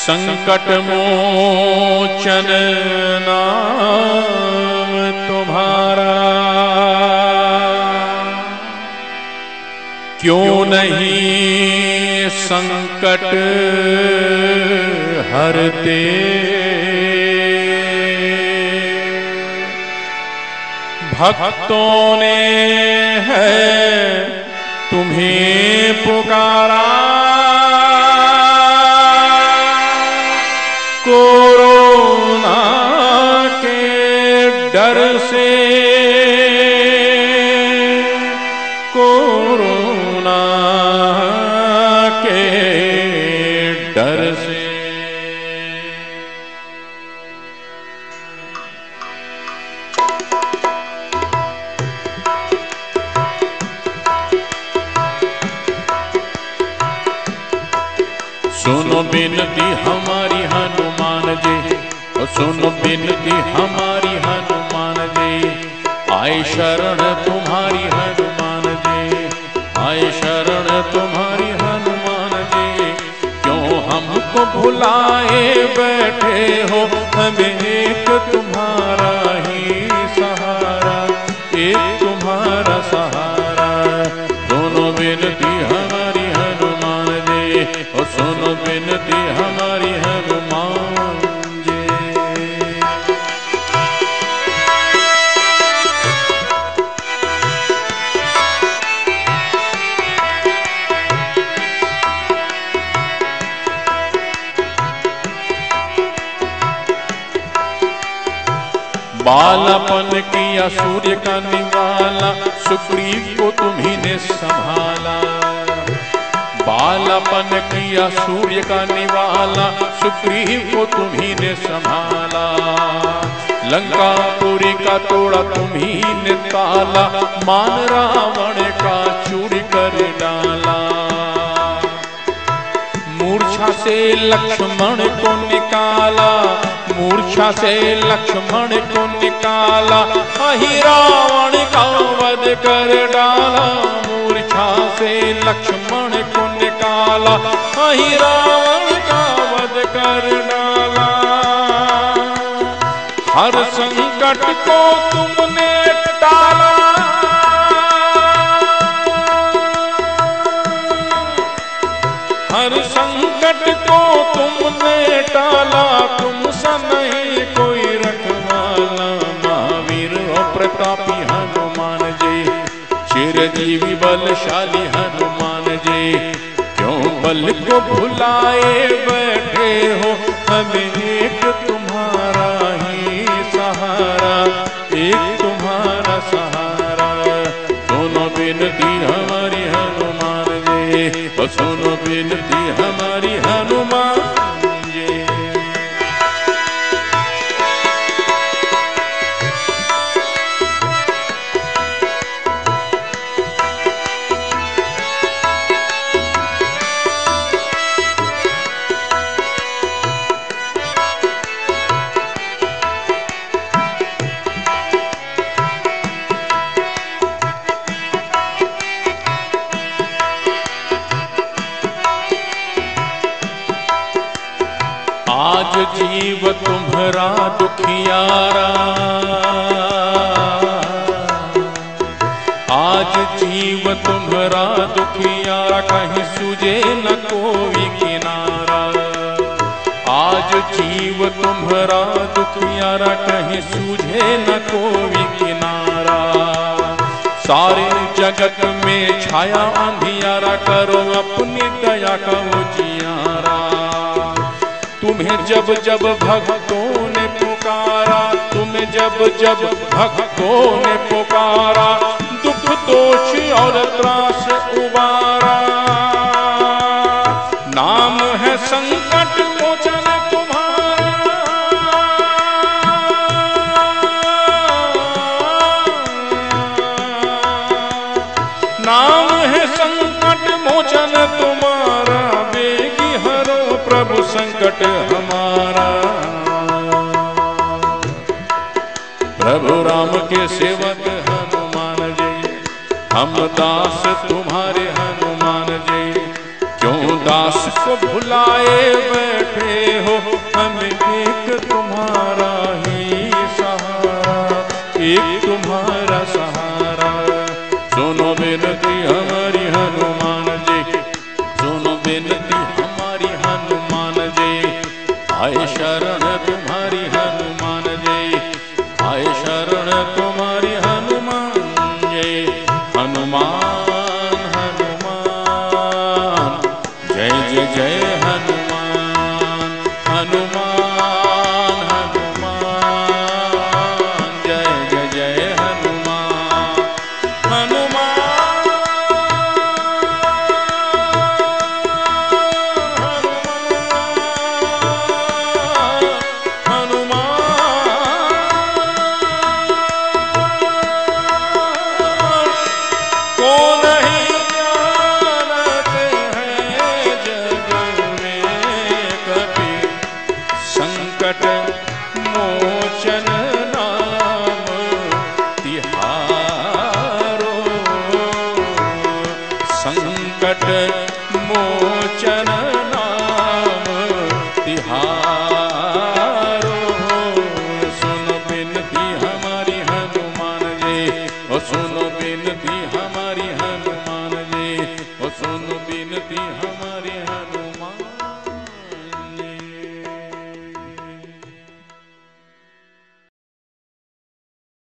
संकट मोचन नाम तुम्हारा, क्यों नहीं संकट हरते। भक्तों ने है तुम्हें पुकारा, कोरोना के डर से, कोरोना के डर से। सुनो बिनती हमारी हनुमान जी, सुनो बिनती हमारी हनुमान जी, आए शरण तुम्हारी हनुमान जी, आए शरण तुम्हारी हनुमान जी। क्यों हमको भुलाए बैठे हो, हमें एक तुम्हारा ही सहारा, एक तुम्हारा सहारा। दोनों बिनती हमारी हनुमान जी, और सुनो बिनती हमारी हनुमान जी। बालापन किया सूर्य का निवाला, सुग्रीव को तुम्ही ने संभाला। बालापन किया सूर्य का निवाला, सुग्रीव को तुम्ही ने संभाला। लंकापुरी का तोड़ा तुम्ही ने ताला, मान रावण का चूर कर डाला। मूर्छा से लक्ष्मण को निकाला, मूर्छा से लक्ष्मण को निकाला, अहि रावण का वध कर डाला। मूर्छा से लक्ष्मण को निकाला, अहि रावण का वध कर डाला। हर संकट को तुमने टाला, हर संकट को तुमने टाला। तुमसा नहीं कोई रखवाला, महावीर और प्रतापी हनुमान जी, चिरजीवी बलशाली हनुमान जी। क्यों बल को भुलाए बैठे हो, हमें एक तुम्हारा ही सहारा, एक तुम्हारा सहारा। दोनों बिनती हमारी हनुमान जी, और सुनो बिनती हमारी हनुमान जी। आज जीव तुम्हारा दुखियारा, आज जीव तुम्हारा दुखियारा, कहीं सूझे न कोई किनारा। आज जीव तुम्हारा दुखियारा, कहीं सूझे न कोई किनारा। सारे जगत में छाया अंधियारा, करो अपनी दया का उजियारा। तुम्हें जब जब भक्तों ने पुकारा, तुम्हें जब जब भक्तों ने पुकारा, दुख दोष और त्रास उबारा। नाम है संकट मोचन तुम्हारा, नाम है संकट मोचन तुम्हारा। बेगी हरो प्रभु संकट हमारा। प्रभु राम के सेवक हनुमान जी, हम दास तुम्हारे हनुमान जी। क्यों दास को भुलाए बैठे हो, हम एक तुम्हारा ही सहारा, एक तुम्हारा सहारा। सुनो विनती हमारी हनुमान जी, सुनो विनती हमारी हनुमान जी, आए शरण तुम्हारी हनुमान जी, आए शरण तुम्हारी हनुमान जी। हनुमान हनुमान जय जय जय हनुमान, हनुमान हनुमान जय जय जय हनुमान, हनुमान को नहीं जानते हैं जग में कभी संकट मोह